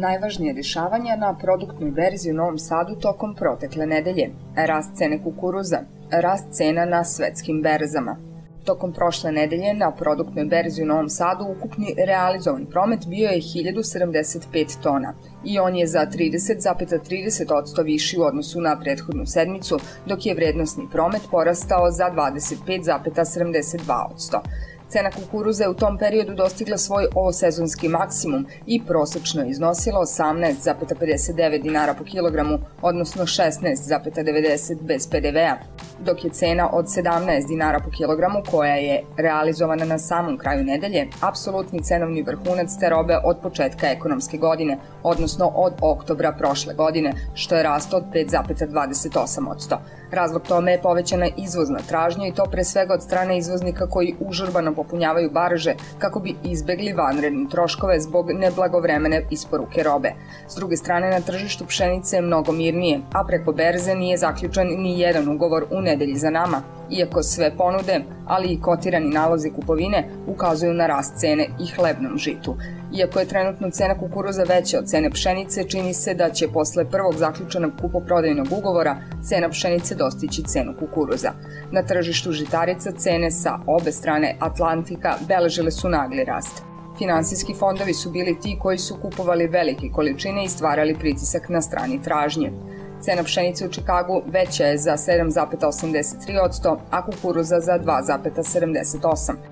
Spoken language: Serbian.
Najvažnije dešavanja na produktnoj berzi u Novom Sadu tokom protekle nedelje. Rast cene kukuruza, rast cena na svetskim berzama. Tokom prošle nedelje na produktnoj berzi u Novom Sadu ukupni realizovan promet bio je 1075 tona i on je za 30,30% viši u odnosu na prethodnu sedmicu, dok je vrednosni promet porastao za 25,72%. Cena kukuruza je u tom periodu dostigla svoj ovosezonski maksimum i prosečno iznosila 18,59 dinara po kilogramu, odnosno 16,90 bez PDV-a, dok je cena od 17 dinara po kilogramu, koja je realizovana na samom kraju nedelje, apsolutni cenovni vrhunac te robe od početka ekonomske godine, odnosno od oktobra prošle godine, što je rast od 5,28%. Razlog tome je povećana izvozna tražnja i to pre svega od strane izvoznika koji užurbano popunjavaju baraže kako bi izbegli vanredne troškove zbog neblagovremene isporuke robe. S druge strane, na tržištu pšenice je mnogo mirnije, a preko berze nije zaključan ni jedan ugovor u nedelji za nama, iako sve ponude, ali i kotirani nalozi kupovine ukazuju na rast cene i hlebnom žitu. Iako je trenutno cena kukuruza veća od cene pšenice, čini se da će posle prvog zaključenog kupoprodajnog ugovora cena pšenice dostići cenu kukuruza. Na tržištu žitarica cene sa obe strane Atlantika beležile su nagli rast. Finansijski fondovi su bili ti koji su kupovali velike količine i stvarali pritisak na strani tražnje. Cena pšenice u Čikagu veća je za 7,83%, a kukuruza za 2,78%.